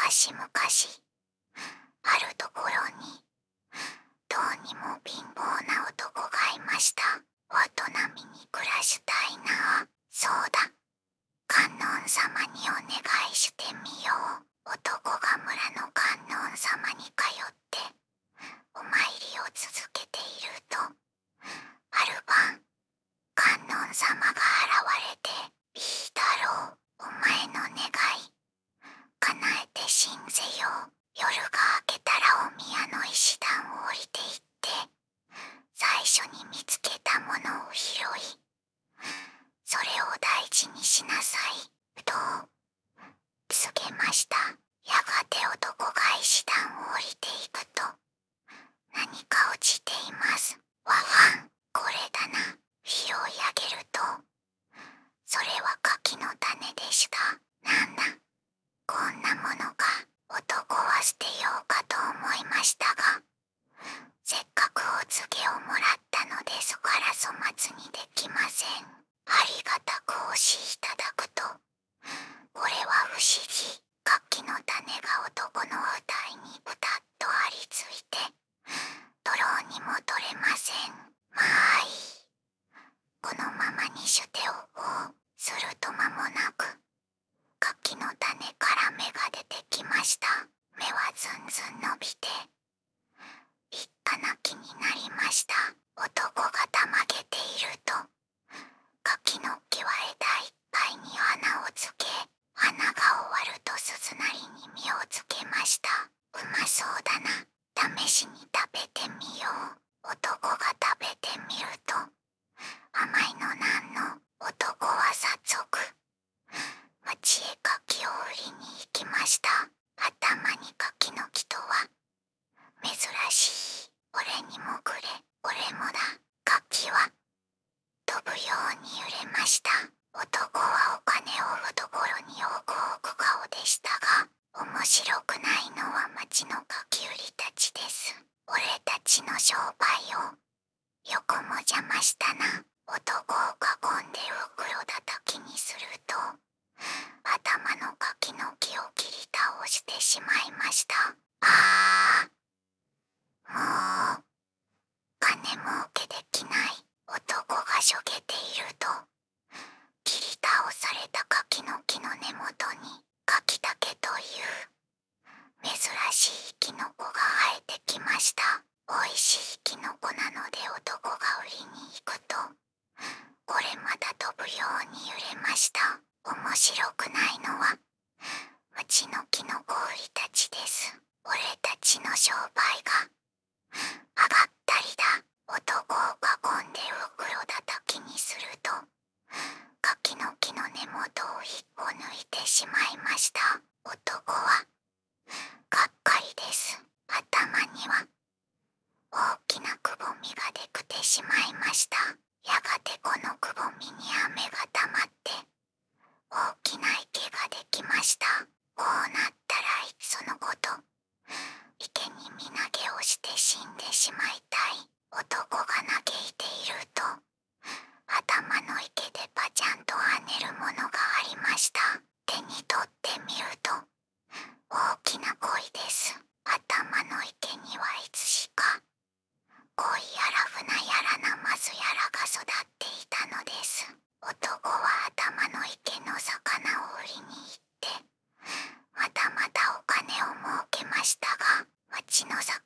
昔々、あるところに、どうにも貧乏な男がいました。大人並みに暮らしたいな。そうだ。観音様にお願いしてみよう。男が村の観音様に通ってお参りを続けていると、ある晩、観音様が現れて、いいだろう、お前の願い叶えて信ぜよう。夜が明けたらお宮の石段を降りていって、最初に見つけたものを拾い、それを大事にしなさい、と告げました。やがて男が石段を降りていくと、何か落ちています。わはん、これだな。拾い上げると、それは柿の種でした。なんだ、こんなものか。男は捨てようかと思いましたが、せっかくお告げをもらったのでそから粗末にできません。ありがたくおしいただくと、これは不思議。柿の種が男の額にぶたっと張り付いて、取ろうにも取れません。まあいい。このままにしておこう。すると間もなく、柿の種から芽が出てきました。芽はずんずん伸びて、立派な木になりました。男がたまげていると、柿の木は枝いっぱいに花をつけ、花が終わると鈴なりに実をつけました。うまそうだな。試しに食べてみよう。男が食べてみると、甘いのなんの。男は早速、町へ柿を売りに行きました。頭に柿の木とは、珍しい。俺にもくれ、俺もだ。柿は飛ぶように揺れました。男はお金を懐に多く置く顔でしたが、面白くないのは町の柿売りたちです。俺たちの商売を横も邪魔したな。男を囲んで袋叩きにすると、頭の柿の木を切り倒してしまいました。ああ、もう金儲けできない。男がしょげていると、切り倒された柿の木の根元に柿竹という珍しいキノコが生えてきました。おいしいキノコなので男が売りに行くと、これまた飛ぶように揺れました。面白くないのはうちのキノコ売りたちです。俺たちの商売が上がったりだ。男を囲んで袋叩きにすると、柿の木の根元を引っこ抜いてしまいました。男はがっかりです。頭には大きなくぼみができてしまいました。やがてこのくぼみに雨がたまって、大きな池ができました。こうなったらいっそのこと、池に身投げをして死んでしまいたい。男が嘆いていると、頭の池でパチャンと跳ねるものがありました。手に取ってみると、大きな鯉です。頭の池にはいつしか、鯉やら船やらナマズやらが育っていたのです。男は頭の池の魚を売りに行って、またまたお金を儲けましたが、町の魚